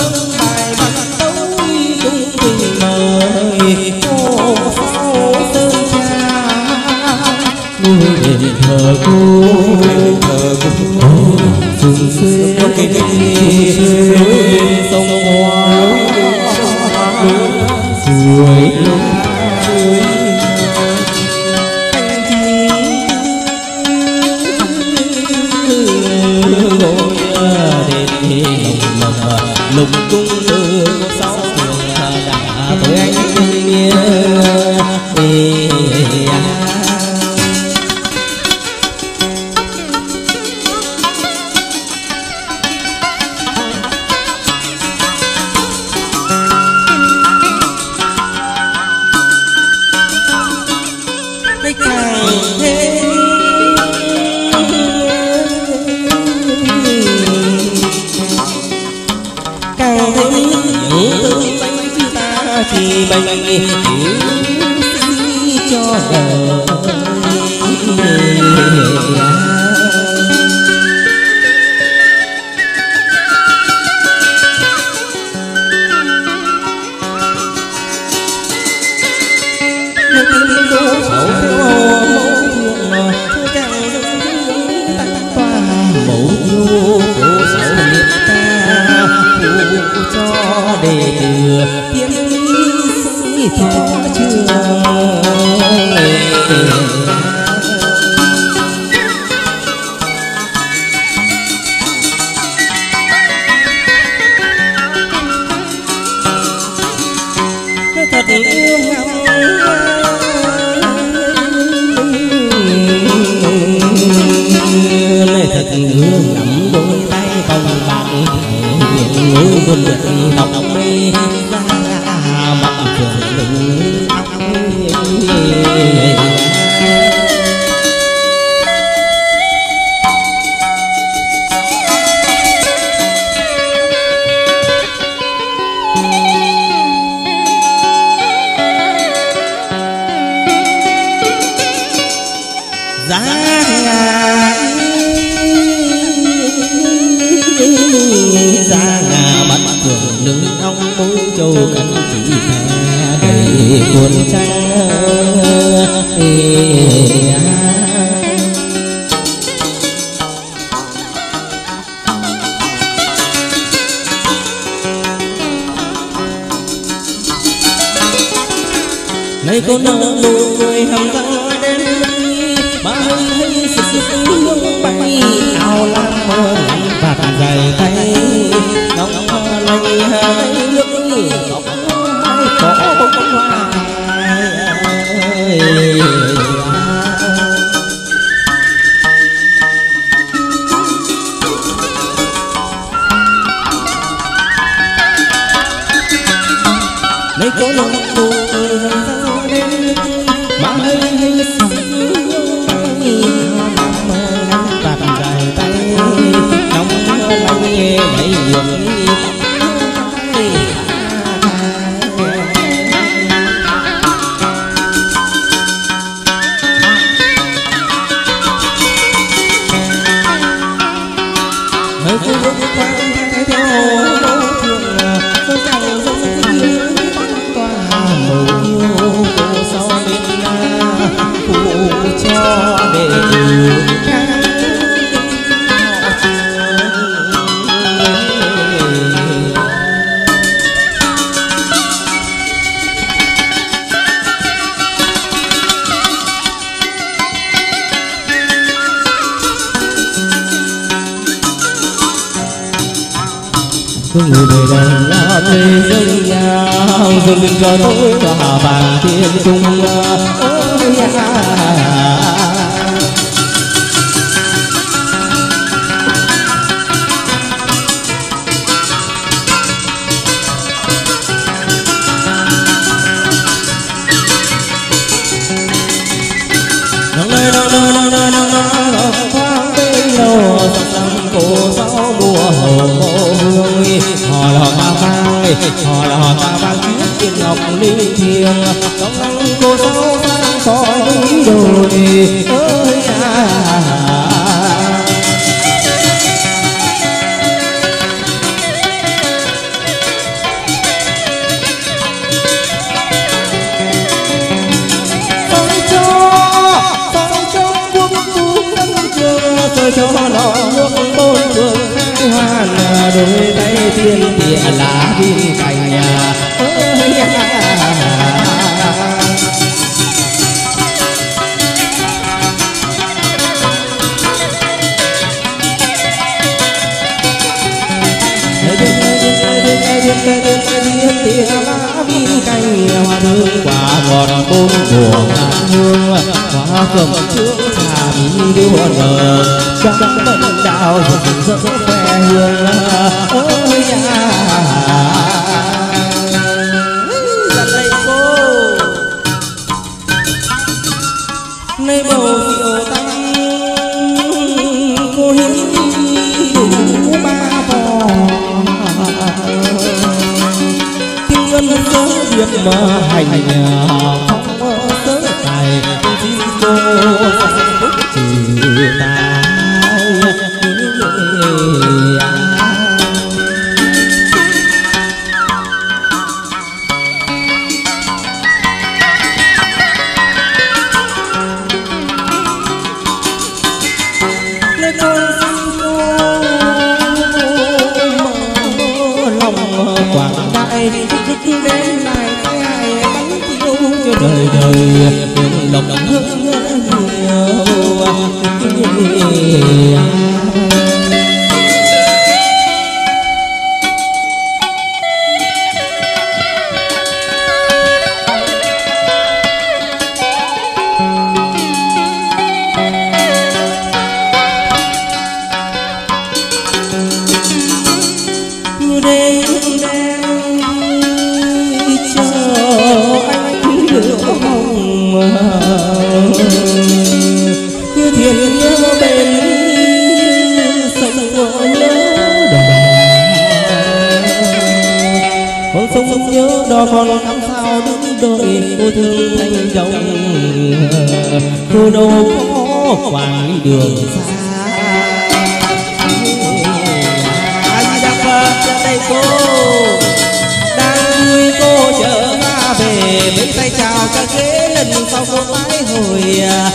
bài văn tấu cung tình mời cô sao sơn cha ngôi đền thờ cô sương xuê sông hoa suối lục cung đường sau đường đã tôi anh thì mình cho đời mẫu yêu cô sáu liệt ta phụ cho đệ tử tiến thọ trường thật yêu ngắm này thật yêu ngắm đôi tay vòng bạc ngôi buồn được ngọc mây mặt trường mình ra ngà bắt cường lưng ong mối châu cánh chỉ mẹ đầy cuốn trăng này cô nở nụ cười hầm răng đến mà hơi sực sực nước bay áo lam mơ lạnh vạt dày tay ngóng lay hai nước ngọc hai cỏ bông hoa này cô nở nụ cười hầm răng đến mà hơi sực mấy quần hơi khu vực quang theo thường sâu trăng giống như tỏa màu yêu cô sau bên phụ cho đệ tử người đời đàn là thế giới nhau dừng mình cho tôi tỏa vàng thiên trung cổ sáu mùa hầu mộ hương họ là ta vang chiếc trên ngọc linh thiêng trong nắng cô sáu vang có núi đồi ơi cho nó nước bốn phương khai hoàn đôi tay tiên địa lá viên cành tia lá viên cành hoa thơm quả ngọt bốn mùa ngàn hương hoa cầm trước thà mi đua nở trong bận đào rực rỡ khoe hương ôi ya dặn đây cô nơi bầu phiêu tăng cô hiến đủ ba vò ngân sớ điệp mà hành không sớ tài xin cô phúc trừ tài nơi con xin cô mở lòng quảng đại đến lại ai bắn tiêu cho đời đời lòng lòng hương nhiều cứ thiền nhớ bên sông nhớ đò con sông nhớ đò còn làm sao đứng đợi cô thương thanh đồng cô đâu có quãng đường xa anh đã qua đây cô đang vui cô trở ra về với tay chào ca ghế lần sau cô mãi hồi